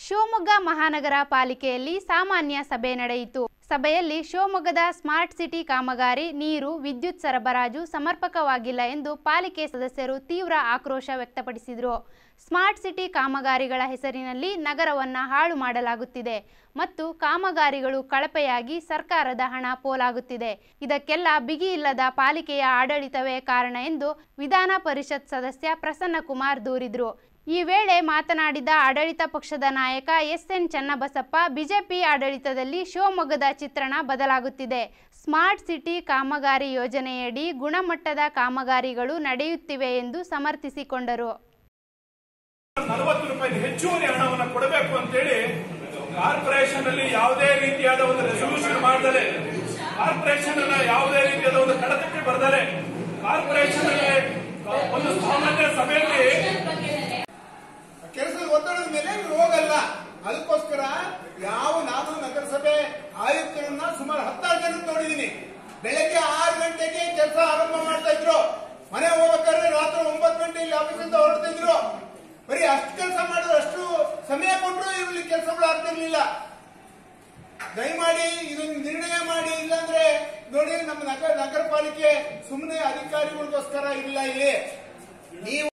ಶಿವಮೊಗ್ಗ ಮಹಾನಗರ ಪಾಲಿಕೆಯಲ್ಲಿ ಸಾಮಾನ್ಯ ಸಭೆ ನಡೆಯಿತು. ಸಭೆಯಲ್ಲಿ ಶಿವಮೊಗ್ಗದ ಸ್ಮಾರ್ಟ್ ಸಿಟಿ ಕಾಮಗಾರಿ, ನೀರು, ವಿದ್ಯುತ್ ಸರಬರಾಜು ಸಮರ್ಪಕವಾಗಿಲ್ಲ ಎಂದು ಪಾಲಿಕೆ ಸದಸ್ಯರು ತೀವ್ರ ಆಕ್ರೋಶ ವ್ಯಕ್ತಪಡಿಸಿದರು. ಸ್ಮಾರ್ಟ್ ಸಿಟಿ ಕಾಮಗಾರಿಗಳ ಹೆಸರಿನಲ್ಲಿ ನಗರವನ್ನು ಹಾಳು ಮಾಡಲಾಗುತ್ತಿದೆ ಮತ್ತು ಕಾಮಗಾರಿಗಳು ಕಳಪೆಯಾಗಿ ಸರ್ಕಾರದ ಹಣ ಪೋಲಾಗುತ್ತಿದೆ. ಇದಕ್ಕೆಲ್ಲ ಬಿಗಿ ಇಲ್ಲದ ಪಾಲಿಕೆಯ ಆಡಳಿತವೇ ಕಾರಣ ಎಂದು ವಿಧಾನ ಪರಿಷತ್ ಸದಸ್ಯ ಪ್ರಸನ್ನಕುಮಾರ್ ದೂರಿದರು. ಈ ವೇಳೆ ಮಾತನಾಡಿದ ಆಡಳಿತ ಪಕ್ಷದ ನಾಯಕ ಎಸ್.ಎನ್. ಚನ್ನಬಸಪ್ಪ, ಬಿಜೆಪಿ ಆಡಳಿತದಲ್ಲಿ ಶಿವಮೊಗ್ಗದ ಚಿತ್ರಣ ಬದಲಾಗುತ್ತಿದೆ. ಸ್ಮಾರ್ಟ್ ಸಿಟಿ ಕಾಮಗಾರಿ ಯೋಜನೆಯಡಿ ಗುಣಮಟ್ಟದ ಕಾಮಗಾರಿಗಳು ನಡೆಯುತ್ತಿವೆ ಎಂದು ಸಮರ್ಥಿಸಿಕೊಂಡರು. 40 ರೂಪಾಯಿ ಹೆಚ್ಚುವರಿ ಹಣವನ್ನು ಕೊಡಬೇಕು ಅಂತೇಳಿ ಕಾರ್ಪೊರೇಷನ್ ಅಲ್ಲಿ ಯಾವುದೇ ರೀತಿಯಾದ ಒಂದು ರೆಸಲ್ಯೂಷನ್ ಮಾಡದರೆ, ಕಾರ್ಪೊರೇಷನ್ ಅನ್ನ ಯಾವುದೇ ರೀತಿಯಾದ ಒಂದು ಕಡತಕ್ಕೆ ಬರೆದರೆ, ಕಾರ್ಪೊರೇಷನ್ ಅಲ್ಲಿ ಒಂದು ಸಾಮಾನ್ಯ ಸಭೆಯಲ್ಲಿ ಕೆಲಸದ ಒತ್ತಡದ ಮೇಲೆ ಹೋಗಲ್ಲ. ಅದಕ್ಕೋಸ್ಕರ ನಾನು ನಗರಸಭೆ ಆಯುಕ್ತರನ್ನ ಸುಮಾರು 16 ಜನ ನೋಡಿದೀನಿ. ಬೆಳಗ್ಗೆ 6 ಗಂಟೆಗೆ ಕೆಲಸ ಆರಂಭ ಮಾಡ್ತಾ ಇದ್ರು, ಮನೆ ಹೋಗ್ಬೇಕಾದ್ರೆ ರಾತ್ರಿ 9 ಗಂಟೆ ಇಲ್ಲಿ ಆಫೀಸಿಂದ ಹೊರಡ್ತಾ ಇದ್ರು. ಬರೀ ಅಷ್ಟು ಕೆಲಸ ಮಾಡಿದ್ರು, ಅಷ್ಟು ಸಮಯ ಕೊಟ್ಟರು ಇಲ್ಲಿ ಕೆಲಸಗಳು ಆಗ್ತಿರ್ಲಿಲ್ಲ. ದಯಮಾಡಿ ಇದೊಂದು ನಿರ್ಣಯ ಮಾಡಿ, ಇಲ್ಲಾಂದ್ರೆ ನೋಡಿ ನಮ್ಮ ನಗರ ಪಾಲಿಕೆ ಸುಮ್ಮನೆ ಅಧಿಕಾರಿಗಳಿಗೋಸ್ಕರ ಇಲ್ಲ ಇಲ್ಲಿ. ನೀವು